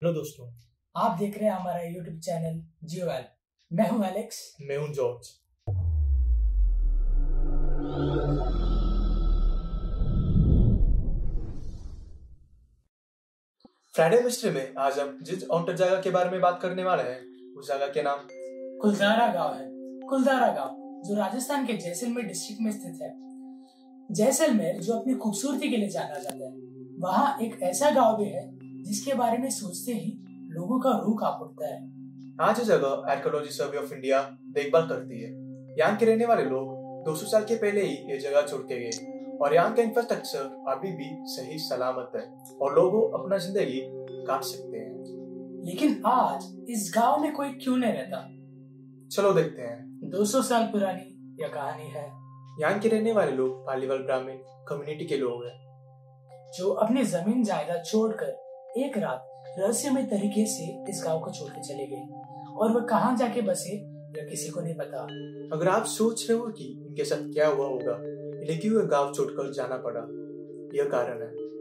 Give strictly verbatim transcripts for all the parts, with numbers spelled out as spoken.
Hello दोस्तों, आप देख रहे हैं हमारा यूट्यूब चैनल जियो एल। मैं हूं एलेक्स। मैं हूं जॉर्ज। फ्राइडे मिस्ट्री में आज हम जिस ऑन्टर जगह के बारे में बात करने वाले हैं उस जगह के नाम कुलधारा गांव है। कुलधारा गांव जो राजस्थान के जैसलमेर डिस्ट्रिक्ट में स्थित है। जैसलमेर जो अपनी खूबसूरती के लिए जाना जाता है, वहाँ एक ऐसा गांव भी है जिसके बारे में सोचते ही लोगों का रूह कांप उठता है। आज ये जगह आर्कियोलॉजी सर्वे ऑफ इंडिया देखभाल करती है। यहाँ के रहने वाले लोग दो सौ साल के पहले ही ये जगह छोड़ के गए और यहाँ का इंफ्रास्ट्रक्चर अभी भी सही सलामत है और लोग अपना जिंदगी काट सकते हैं। लेकिन आज इस गांव में कोई क्यों नहीं रहता? चलो देखते हैं। दो सौ साल पुरानी यह कहानी है। यहाँ के रहने वाले लोग पालीवाल ब्राह्मण कम्युनिटी के लोग हैं जो अपनी जमीन जायदाद छोड़कर एक रात रहस्यमय तरीके से इस गांव को छोड़ के चले गए और वह कहाँ जाके बसे यह किसी को नहीं पता। अगर आप सोच रहे हो कि इनके साथ क्या हुआ होगा, इन्हें क्यों गांव छोड़कर जाना पड़ा, यह कारण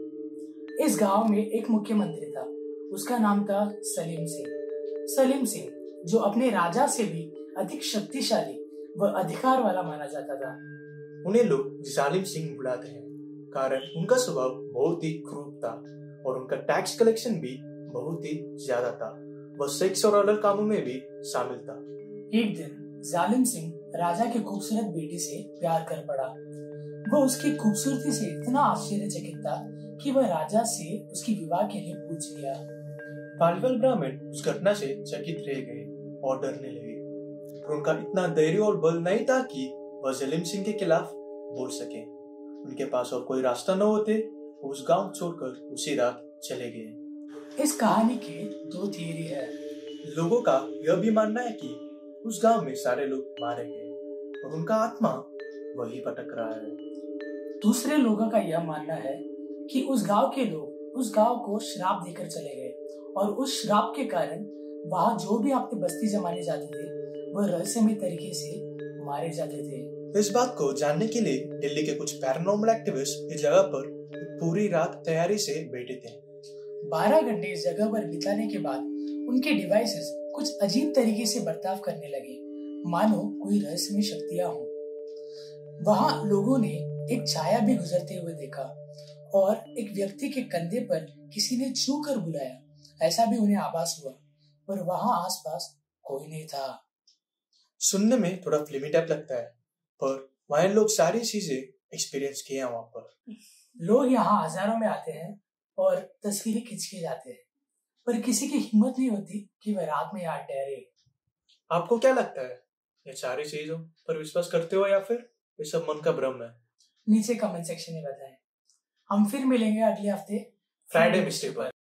है। इस गांव में एक मुख्यमंत्री था, उसका नाम था सलीम सिंह। सलीम सिंह जो अपने राजा से भी अधिक शक्तिशाली व अधिकार वाला माना जाता था। उन्हें लोग जालिम सिंह बुलाते हैं कारण उनका स्वभाव बहुत ही क्रूर था और उनका टैक्स कलेक्शन भी बहुत ही ज्यादा था। वह सेक्स और अलग कामों में भी शामिल था। एक दिन जालिम सिंह राजा की खूबसूरत बेटी से प्यार कर पड़ा। वह उसकी खूबसूरती से इतना आश्चर्यचकित था कि वह राजा से उसकी विवाह के लिए पूछ लिया। पालीवाल ब्राह्मण उस घटना से चकित रह गए और डरने लगे। उनका इतना धैर्य और बल नहीं था कि वह जालिम सिंह के खिलाफ बोल सके। उनके पास और कोई रास्ता न होते वो उस गांव छोड़कर उसी रात चले गए। इस कहानी के दो थियरी है। लोगों का यह भी मानना है कि उस गांव में सारे लोग मारे गए और उनका आत्मा वही भटक रहा है। दूसरे लोगों का यह मानना है कि उस गांव के लोग उस गांव को श्राप देकर चले गए और उस श्राप के कारण वहाँ जो भी अपनी बस्ती जमाने जाते थे वह रहस्यमय तरीके से मारे जाते थे। इस बात को जानने के लिए दिल्ली के कुछ पैरानॉर्मल एक्टिविस्ट इस जगह पर पूरी रात तैयारी से बैठे थे। बारह घंटे इस जगह पर बिताने के बाद उनके डिवाइसेस कुछ अजीब तरीके से बर्ताव करने लगे, मानो कोई रहस्यमय शक्तियां हों। वहाँ लोगों ने एक छाया भी गुजरते हुए देखा और एक व्यक्ति के कंधे पर किसी ने छू कर बुलाया, ऐसा भी उन्हें आभास हुआ, पर वहाँ आसपास कोई नहीं था। सुनने में थोड़ा फिल्मी टाइप लगता है, पर वहाँ लोग सारी चीजें एक्सपीरियंस किए हैं। वहाँ पर लोग यहाँ हजारों में आते हैं और तस्वीरें खींच के जाते हैं, पर किसी की हिम्मत नहीं होती कि वह रात में यहाँ ठहरे। आपको क्या लगता है, ये सारी चीजों पर विश्वास करते हो या फिर ये सब मन का भ्रम है? नीचे कमेंट सेक्शन में बताएं। हम फिर मिलेंगे अगले हफ्ते फ्राइडे मिस्ट्री पर।